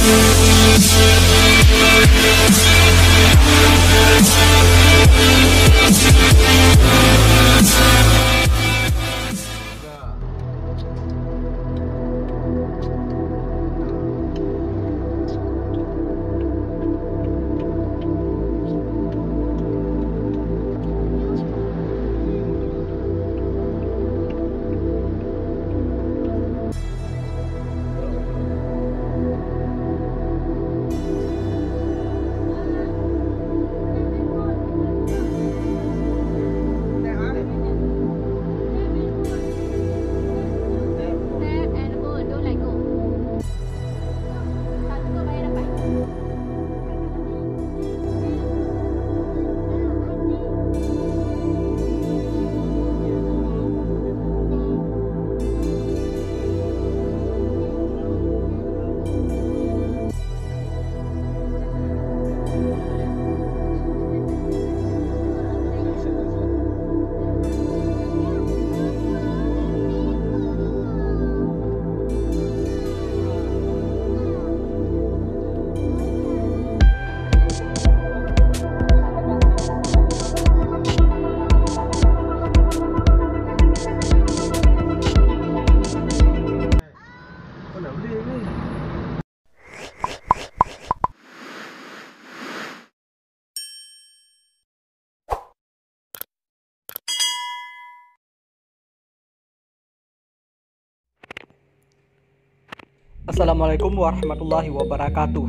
Assalamualaikum warahmatullahi wabarakatuh.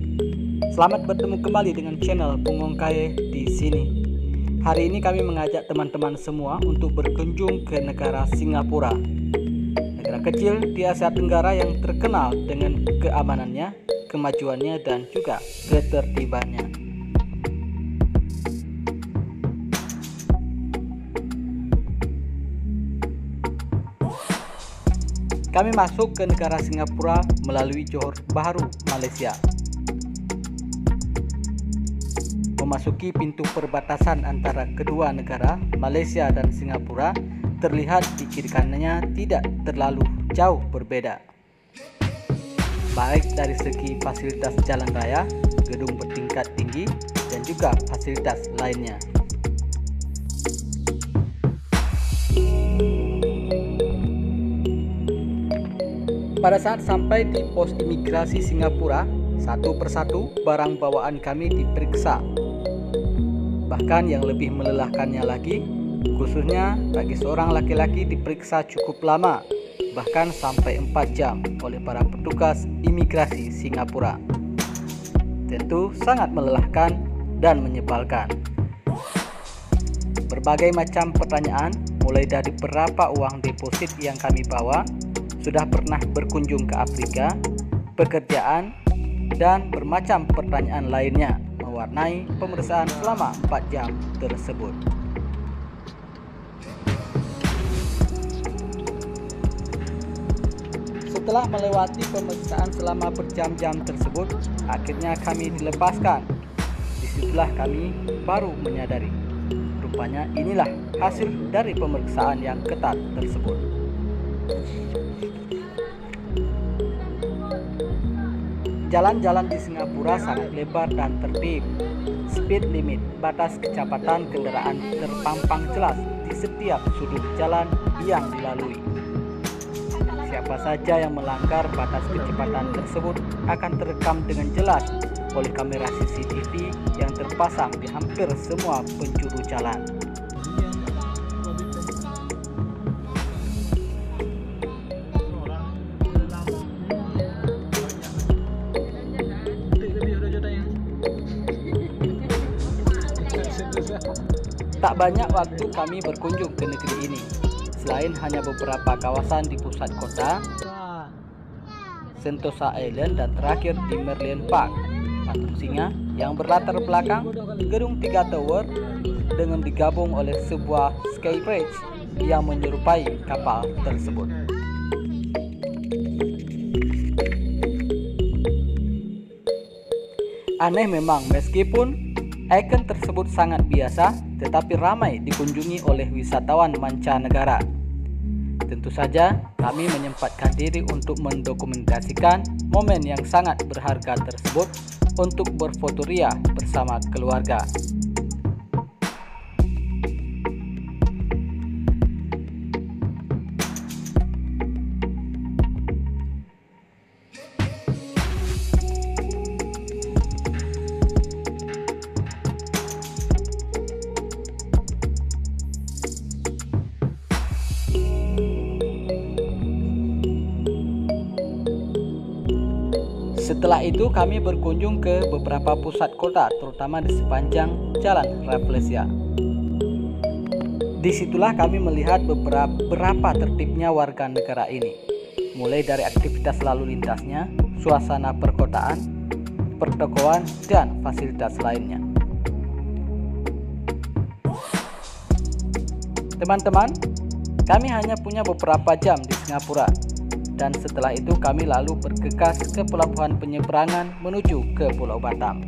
Selamat bertemu kembali dengan channel Pungongkae di sini. Hari ini kami mengajak teman-teman semua untuk berkunjung ke negara Singapura. Negara kecil di Asia Tenggara yang terkenal dengan keamanannya, kemajuannya, dan juga ketertibannya. Kami masuk ke negara Singapura melalui Johor Bahru, Malaysia. Memasuki pintu perbatasan antara kedua negara, Malaysia dan Singapura, terlihat di kiri kanannya tidak terlalu jauh berbeda. Baik dari segi fasilitas jalan raya, gedung bertingkat tinggi, dan juga fasilitas lainnya. Pada saat sampai di pos imigrasi Singapura, satu persatu barang bawaan kami diperiksa. Bahkan yang lebih melelahkannya lagi, khususnya bagi seorang laki-laki diperiksa cukup lama, bahkan sampai 4 jam oleh para petugas imigrasi Singapura. Tentu sangat melelahkan dan menyebalkan. Berbagai macam pertanyaan, mulai dari berapa uang deposit yang kami bawa, sudah pernah berkunjung ke Afrika, pekerjaan, dan bermacam pertanyaan lainnya mewarnai pemeriksaan selama 4 jam tersebut. Setelah melewati pemeriksaan selama berjam-jam tersebut, akhirnya kami dilepaskan. Disitulah kami baru menyadari, rupanya inilah hasil dari pemeriksaan yang ketat tersebut. Jalan-jalan di Singapura sangat lebar dan tertib. Speed limit, batas kecepatan kendaraan terpampang jelas di setiap sudut jalan yang dilalui. Siapa saja yang melanggar batas kecepatan tersebut akan terekam dengan jelas oleh kamera CCTV yang terpasang di hampir semua penjuru jalan. Tak banyak waktu kami berkunjung ke negeri ini, selain hanya beberapa kawasan di pusat kota, Sentosa Island, dan terakhir di Merlion Park, patung singa yang berlatar belakang gedung 3 tower dengan digabung oleh sebuah sky bridge yang menyerupai kapal tersebut. Aneh memang, meskipun ikon tersebut sangat biasa, tetapi ramai dikunjungi oleh wisatawan mancanegara. Tentu saja kami menyempatkan diri untuk mendokumentasikan momen yang sangat berharga tersebut untuk berfoto ria bersama keluarga. Setelah itu kami berkunjung ke beberapa pusat kota, terutama di sepanjang Jalan Rafflesia. Disitulah kami melihat beberapa tertibnya warga negara ini, mulai dari aktivitas lalu lintasnya, suasana perkotaan, pertokoan, dan fasilitas lainnya. Teman-teman, kami hanya punya beberapa jam di Singapura. Dan setelah itu kami lalu bergegas ke pelabuhan penyeberangan menuju ke Pulau Batam.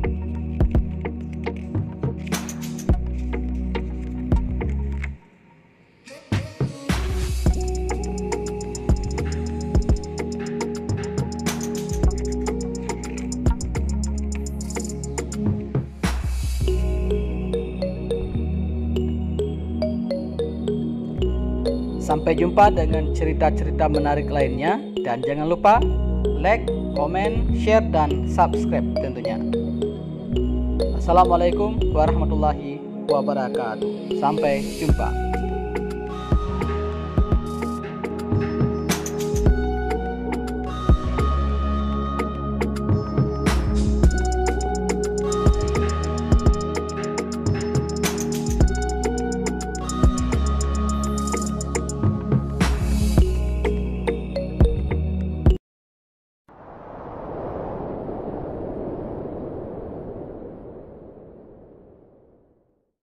Sampai jumpa dengan cerita-cerita menarik lainnya, dan jangan lupa like, komen, share, dan subscribe tentunya. Assalamualaikum warahmatullahi wabarakatuh. Sampai jumpa.